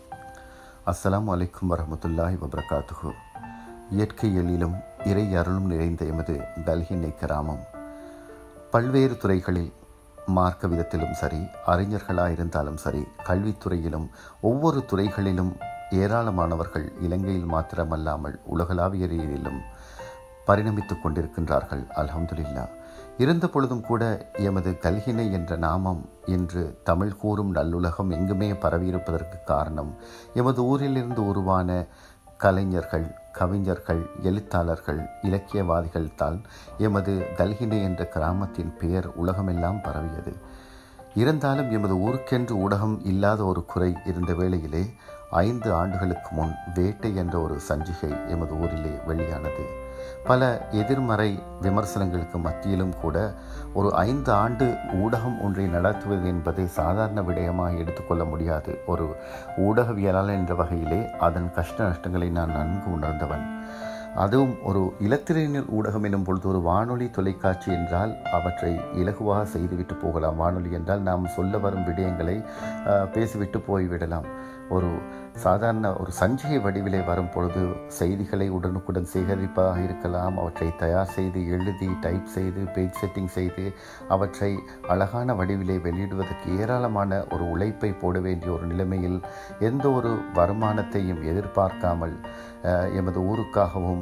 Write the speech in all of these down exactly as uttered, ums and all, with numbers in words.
அஸ்ஸலாமு அலைக்கும் வரஹ்மத்துல்லாஹி வபரகாத்துஹு. இயற்கை எழிலும் இறை அருளும் நிறைந்த எமது கல்ஹின்னை கிராமம் பல்வேறு துறைகளில் மார்க்க விதத்திலும் சரி, அறிஞர்களாயிருந்தாலும் சரி, கல்வித்துறையிலும் ஒவ்வொரு துறைகளிலும் ஏராளமானவர்கள் இலங்கையில் மாத்திரமல்லாமல் உலகளாவிய ரீதியிலும் பரிணமித்து கொண்டிருக்கின்றார்கள். அல்ஹம்துலில்லாஹ். இருந்த பொழுதும் கூட எமது கல்ஹினை என்ற நாமம் இன்று தமிழ் கூறும் நல்லுலகம் எங்குமே பரவியிருப்பதற்கு காரணம் எமது ஊரிலிருந்து உருவான கலைஞர்கள், கவிஞர்கள், எழுத்தாளர்கள், இலக்கியவாதிகள் தான் எமது கல்ஹினை என்ற கிராமத்தின் பெயர் உலகமெல்லாம் பரவியது. இருந்தாலும் எமது ஊருக்கென்று ஊடகம் இல்லாத ஒரு குறை இருந்த வேளையிலே ஐந்து ஆண்டுகளுக்கு முன் வேட்டை என்ற ஒரு சஞ்சிகை எமது ஊரிலே வெளியானது. பல எதிர்மறை விமர்சனங்களுக்கு மத்தியிலும் கூட ஒரு ஐந்து ஆண்டு ஊடகம் ஒன்றை நடத்துவது என்பது சாதாரண விடயமாக எடுத்துக்கொள்ள முடியாது. ஒரு ஊடகவியலாளர் என்ற வகையிலே அதன் கஷ்ட நஷ்டங்களை நான் நன்கு உணர்ந்தவன். அதுவும் ஒரு இலத்திரையினர் ஊடகம் எனும் பொழுது ஒரு வானொலி, தொலைக்காட்சி என்றால் அவற்றை இலகுவாக செய்துவிட்டு போகலாம். வானொலி என்றால் நாம் சொல்ல வரும் விடயங்களை பேசிவிட்டு போய்விடலாம். ஒரு சாதாரண ஒரு சஞ்சிகை வடிவிலே வரும் பொழுது செய்திகளை உடனுக்குடன் சேகரிப்பதாக இருக்கலாம். அவற்றை தயார் செய்து, எழுதி, டைப் செய்து, பேஜ் செட்டிங் செய்து அவற்றை அழகான வடிவிலே வெளியிடுவதற்கு ஏராளமான ஒரு உழைப்பை போட வேண்டிய ஒரு நிலைமையில் எந்த ஒரு வருமானத்தையும் எதிர்பார்க்காமல் எமது ஊருக்காகவும்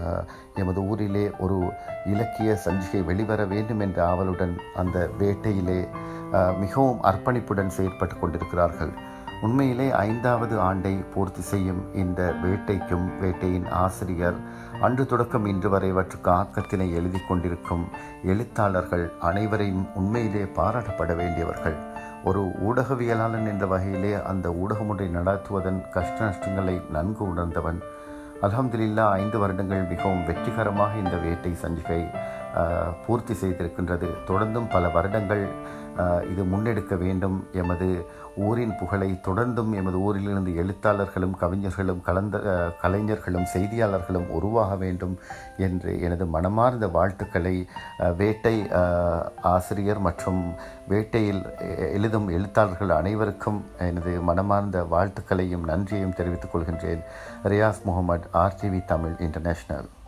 எமது ஊரிலே ஒரு இலக்கிய சஞ்சிகை வெளிவர வேண்டும் என்ற ஆவலுடன் அந்த வேட்டையிலே மிகவும் அர்ப்பணிப்புடன் செயற்பட்டு கொண்டிருக்கிறார்கள். உண்மையிலே ஐந்தாவது ஆண்டை பூர்த்தி செய்யும் இந்த வேட்டைக்கும் வேட்டையின் ஆசிரியர், அன்று தொடக்கம் இன்று வரை அவற்றுக்கு ஆக்கத்தினை எழுதி கொண்டிருக்கும் எழுத்தாளர்கள் அனைவரையும் உண்மையிலே பாராட்டப்பட வேண்டியவர்கள். ஒரு ஊடகவியலாளன் என்ற வகையிலே அந்த ஊடகம் ஒன்றை நடத்துவதன் கஷ்ட நஷ்டங்களை நன்கு உணர்ந்தவன். அல்ஹம்துலில்லாஹ், ஐந்து வருடங்கள் மிகவும் வெற்றிகரமாக இந்த வேட்டை சஞ்சிகை பூர்த்தி செய்திருக்கின்றது. தொடர்ந்தும் பல வருடங்கள் இது முன்னெடுக்க வேண்டும். எமது ஊரின் புகழை தொடர்ந்தும் எமது ஊரிலிருந்து எழுத்தாளர்களும், கவிஞர்களும், கலந்த கலைஞர்களும், செய்தியாளர்களும் உருவாக வேண்டும் என்று எனது மனமார்ந்த வாழ்த்துக்களை வேட்டை ஆசிரியர் மற்றும் வேட்டையில் எழுதும் எழுத்தாளர்கள் அனைவருக்கும் எனது மனமார்ந்த வாழ்த்துக்களையும் நன்றியையும் தெரிவித்துக் கொள்கின்றேன். Riyaz Mohammed, RTV Tamil international.